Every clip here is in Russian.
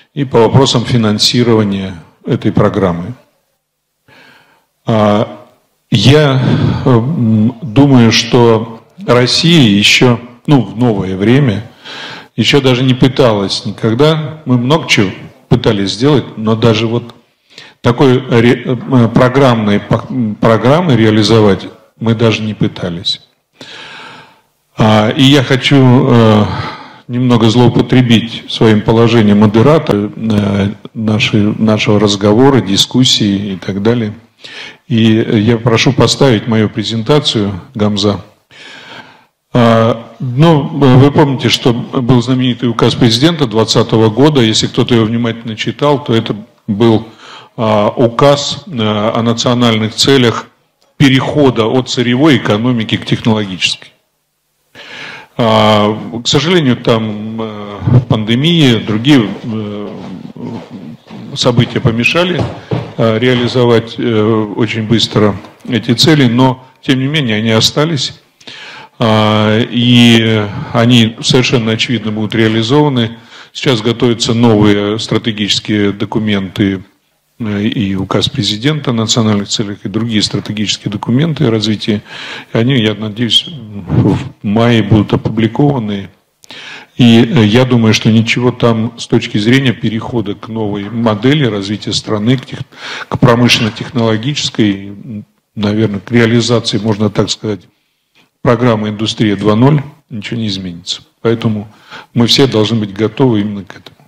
и по вопросам финансирования этой программы. Я думаю, что Россия еще, в новое время, еще даже не пыталась никогда, мы много чего пытались сделать, но даже вот такой программы реализовать мы даже не пытались. И я хочу немного злоупотребить своим положением модератора нашего разговора, дискуссии и так далее. И я прошу поставить мою презентацию, Гамза. Вы помните, что был знаменитый указ президента 2020 года. Если кто-то его внимательно читал, то это был указ о национальных целях перехода от сырьевой экономики к технологической. К сожалению, там пандемия, другие события помешали реализовать очень быстро эти цели, но тем не менее они остались, и они совершенно очевидно будут реализованы. Сейчас готовятся новые стратегические документы и указ президента о национальных целях, и другие стратегические документы развития. Они, я надеюсь, в мае будут опубликованы. И я думаю, что ничего там с точки зрения перехода к новой модели развития страны, к промышленно-технологической, наверное, к реализации, можно так сказать, программы «Индустрия 2.0», ничего не изменится. Поэтому мы все должны быть готовы именно к этому.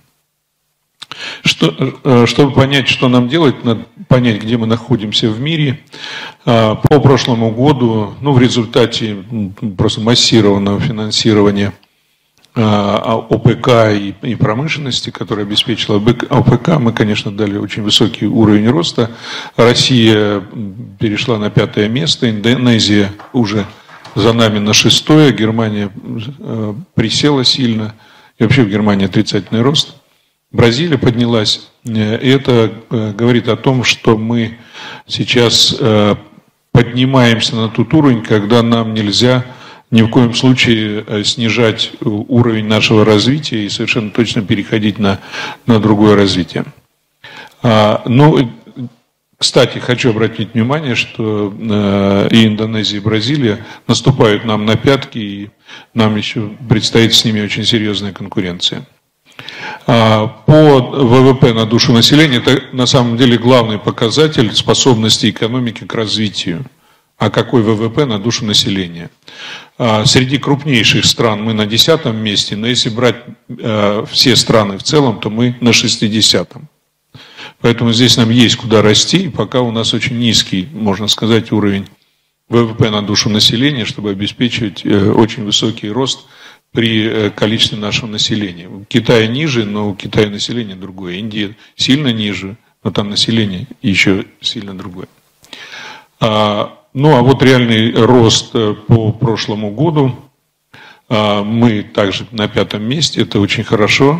Чтобы понять, что нам делать, надо понять, где мы находимся в мире. По прошлому году, в результате просто массированного финансирования ОПК и промышленности, которая обеспечила ОПК, мы, конечно, дали очень высокий уровень роста. Россия перешла на 5-е место, Индонезия уже за нами на 6-е, Германия присела сильно, и вообще в Германии отрицательный рост. Бразилия поднялась, и это говорит о том, что мы сейчас поднимаемся на тот уровень, когда нам нельзя ни в коем случае снижать уровень нашего развития и совершенно точно переходить на другое развитие. Кстати, хочу обратить внимание, что и Индонезия, и Бразилия наступают нам на пятки, и нам еще предстоит с ними очень серьезная конкуренция. По ВВП на душу населения это на самом деле главный показатель способности экономики к развитию. А какой ВВП на душу населения? Среди крупнейших стран мы на 10-м месте, но если брать все страны в целом, то мы на 60-м. Поэтому здесь нам есть куда расти, и пока у нас очень низкий, можно сказать, уровень ВВП на душу населения, чтобы обеспечивать очень высокий рост при количестве нашего населения. У Китая ниже, но у Китая население другое. Индия сильно ниже, но там население еще сильно другое. А вот реальный рост по прошлому году. Мы также на 5-м месте, это очень хорошо,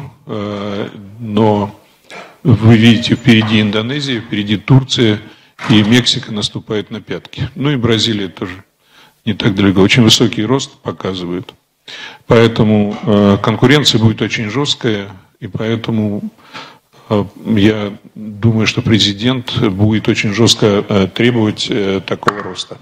но вы видите, впереди Индонезия, впереди Турция, и Мексика наступает на пятки. И Бразилия тоже не так далеко. Очень высокий рост показывают. Поэтому конкуренция будет очень жесткая, и поэтому я думаю, что президент будет очень жестко требовать такого роста.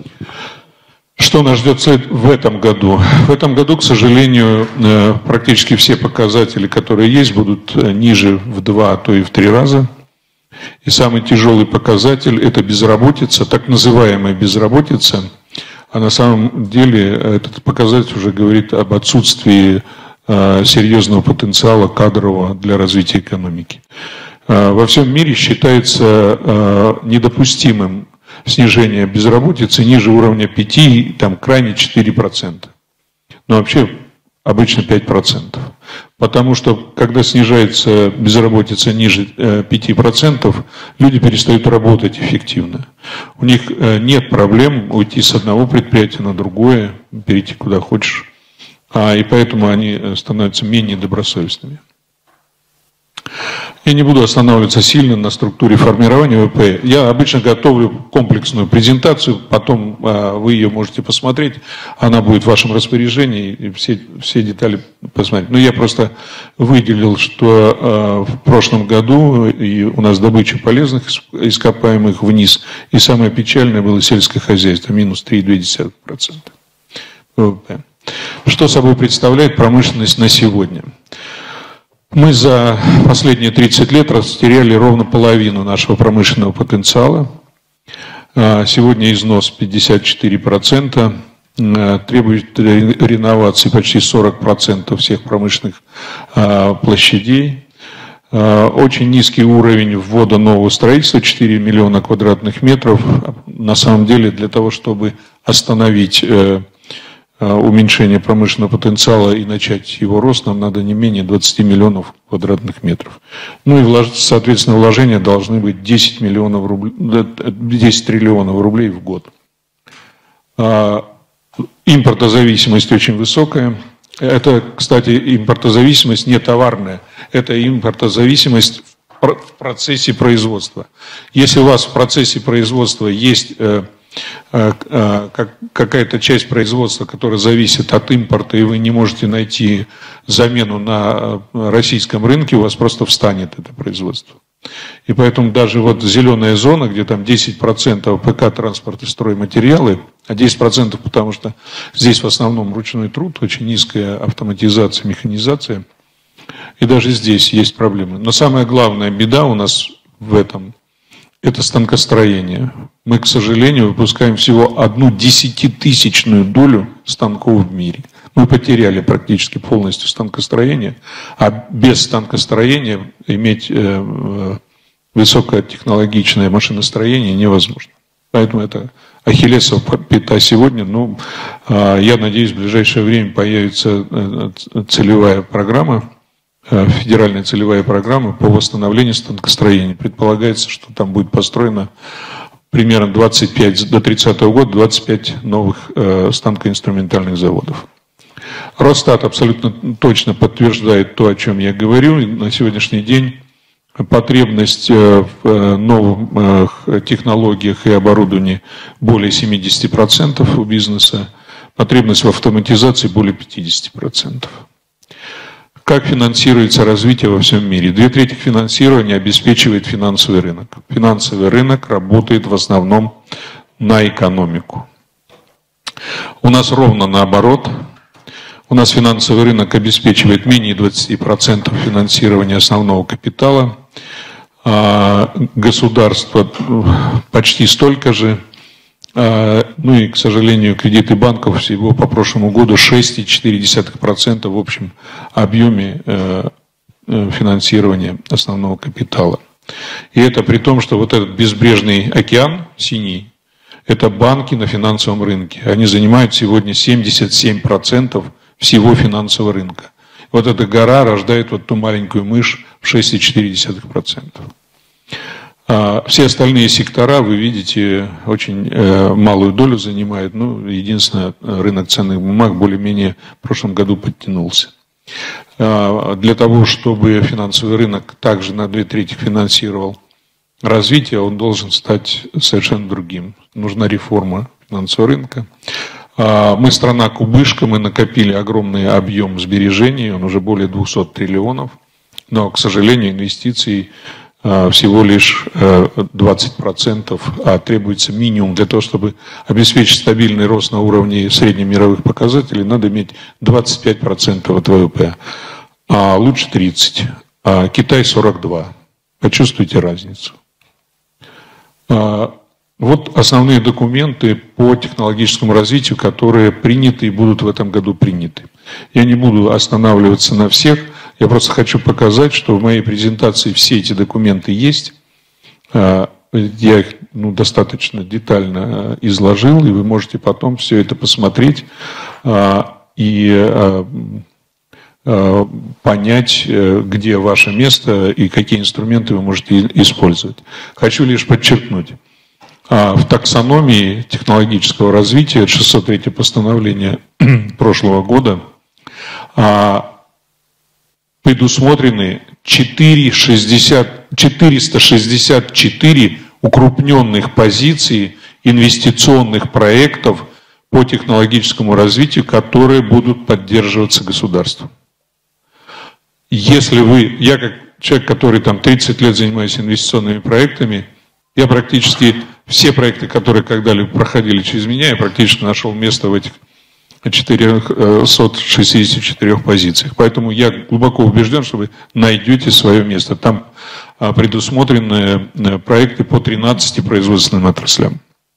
Что нас ждет в этом году? В этом году, к сожалению, практически все показатели, которые есть, будут ниже в 2, а то и в 3 раза. И самый тяжелый показатель – это безработица, так называемая безработица. А на самом деле этот показатель уже говорит об отсутствии серьезного потенциала кадрового для развития экономики. Во всем мире считается недопустимым снижение безработицы ниже уровня 5, там крайне 4%. Но вообще обычно 5%. Потому что когда снижается безработица ниже 5%, люди перестают работать эффективно. У них нет проблем уйти с одного предприятия на другое, перейти куда хочешь. И поэтому они становятся менее добросовестными. Я не буду останавливаться сильно на структуре формирования ВВП. Я обычно готовлю комплексную презентацию, потом вы ее можете посмотреть, она будет в вашем распоряжении, и все детали посмотреть. Но я просто выделил, что в прошлом году и у нас добыча полезных ископаемых вниз, и самое печальное было сельское хозяйство, минус 3,2% ВВП. Что собой представляет промышленность на сегодня? Мы за последние 30 лет растеряли ровно половину нашего промышленного потенциала. Сегодня износ 54%, требует реновации почти 40% всех промышленных площадей. Очень низкий уровень ввода нового строительства, 4 миллиона квадратных метров. На самом деле для того, чтобы остановить уменьшение промышленного потенциала и начать его рост, нам надо не менее 20 миллионов квадратных метров. Ну и, соответственно, вложения должны быть 10 триллионов рублей в год. Импортозависимость очень высокая. Это, кстати, импортозависимость не товарная, это импортозависимость в процессе производства. Если у вас в процессе производства есть какая-то часть производства, которая зависит от импорта, и вы не можете найти замену на российском рынке, у вас просто встанет это производство. И поэтому даже вот зеленая зона, где там 10% ПК, транспорт и стройматериалы, а 10% потому что здесь в основном ручной труд, очень низкая автоматизация, механизация, и даже здесь есть проблемы. Но самая главная беда у нас в этом – это станкостроение. Мы, к сожалению, выпускаем всего 1/10-тысячную долю станков в мире. Мы потеряли практически полностью станкостроение, а без станкостроения иметь высокотехнологичное машиностроение невозможно. Поэтому это ахиллесова пята сегодня. Ну, я надеюсь, в ближайшее время появится целевая программа, федеральная целевая программа по восстановлению станкостроения. Предполагается, что там будет построено примерно 25, до 30 года 25 новых станкоинструментальных заводов. Росстат абсолютно точно подтверждает то, о чем я говорю. На сегодняшний день потребность в новых технологиях и оборудовании более 70% у бизнеса, потребность в автоматизации более 50%. Как финансируется развитие во всем мире? 2/3 финансирования обеспечивает финансовый рынок. Финансовый рынок работает в основном на экономику. У нас ровно наоборот. У нас финансовый рынок обеспечивает менее 20% финансирования основного капитала. Государство почти столько же. Ну и, к сожалению, кредиты банков всего по прошлому году 6,4% в общем объеме финансирования основного капитала. И это при том, что вот этот безбрежный океан синий, это банки на финансовом рынке. Они занимают сегодня 77% всего финансового рынка. Вот эта гора рождает вот ту маленькую мышь в 6,4%. Все остальные сектора, вы видите, очень малую долю занимают. Ну, единственное, рынок ценных бумаг более-менее в прошлом году подтянулся. Для того, чтобы финансовый рынок также на 2/3 финансировал развитие, он должен стать совершенно другим. Нужна реформа финансового рынка. Мы страна кубышка, мы накопили огромный объем сбережений, он уже более 200 триллионов, но, к сожалению, инвестиций всего лишь 20%, а требуется минимум для того, чтобы обеспечить стабильный рост на уровне среднемировых показателей, надо иметь 25% от ВВП, а лучше 30%, а Китай 42%. Почувствуйте разницу. Вот основные документы по технологическому развитию, которые приняты и будут в этом году приняты. Я не буду останавливаться на всех. Я просто хочу показать, что в моей презентации все эти документы есть. Я их достаточно детально изложил, и вы можете потом все это посмотреть и понять, где ваше место и какие инструменты вы можете использовать. Хочу лишь подчеркнуть. В таксономии технологического развития, 603 постановление прошлого года, предусмотрены 464 укрупненных позиций инвестиционных проектов по технологическому развитию, которые будут поддерживаться государством. Если я как человек, который там 30 лет занимаюсь инвестиционными проектами, я практически все проекты, которые когда-либо проходили через меня, я практически нашел место в этих 464 позициях. Поэтому я глубоко убежден, что вы найдете свое место. Там предусмотрены проекты по 13 производственным отраслям.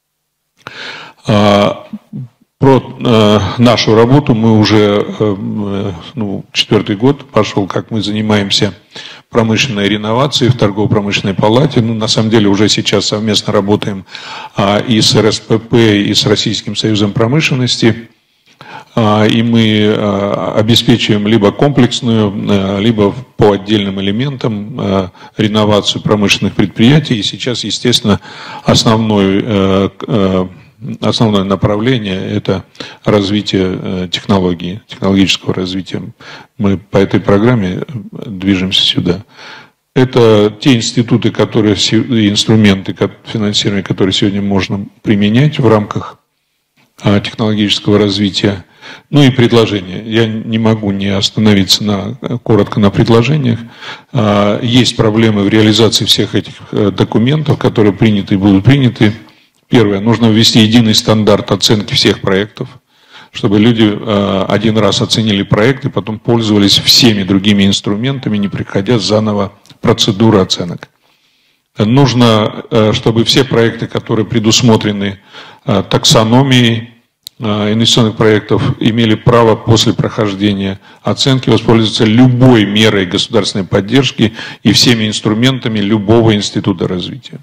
Про нашу работу мы уже 4-й год пошел, как мы занимаемся промышленной реновацией в торгово-промышленной палате. На самом деле уже сейчас совместно работаем и с РСПП, и с Российским союзом промышленности. И мы обеспечиваем либо комплексную, либо по отдельным элементам реновацию промышленных предприятий. И сейчас, естественно, основное направление – это развитие технологий, технологического развития. Мы по этой программе движемся сюда. Это те институты, инструменты финансирования, которые сегодня можно применять в рамках технологического развития. Ну и предложения. Я не могу не остановиться коротко на предложениях. Есть проблемы в реализации всех этих документов, которые приняты и будут приняты. Первое. Нужно ввести единый стандарт оценки всех проектов, чтобы люди один раз оценили проект и потом пользовались всеми другими инструментами, не проходя заново процедуру оценок. Нужно, чтобы все проекты, которые предусмотрены таксономией инвестиционных проектов, имели право после прохождения оценки воспользоваться любой мерой государственной поддержки и всеми инструментами любого института развития.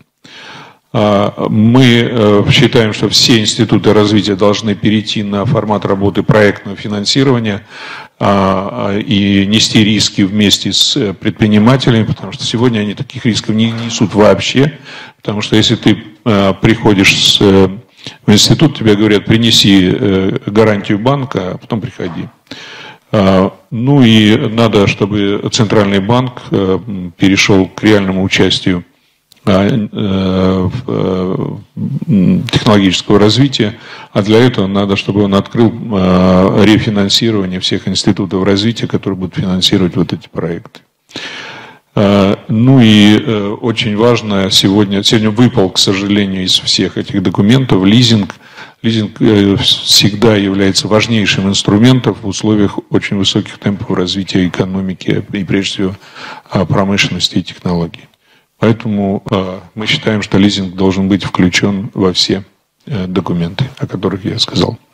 Мы считаем, что все институты развития должны перейти на формат работы проектного финансирования и нести риски вместе с предпринимателями, потому что сегодня они таких рисков не несут вообще, потому что если ты приходишь в институт, тебе говорят, принеси гарантию банка, а потом приходи. Ну и надо, чтобы Центральный банк перешел к реальному участию технологического развития, а для этого надо, чтобы он открыл рефинансирование всех институтов развития, которые будут финансировать вот эти проекты. Ну и очень важно, сегодня выпал, к сожалению, из всех этих документов лизинг. Лизинг всегда является важнейшим инструментом в условиях очень высоких темпов развития экономики и, прежде всего, промышленности и технологий. Поэтому мы считаем, что лизинг должен быть включен во все документы, о которых я сказал.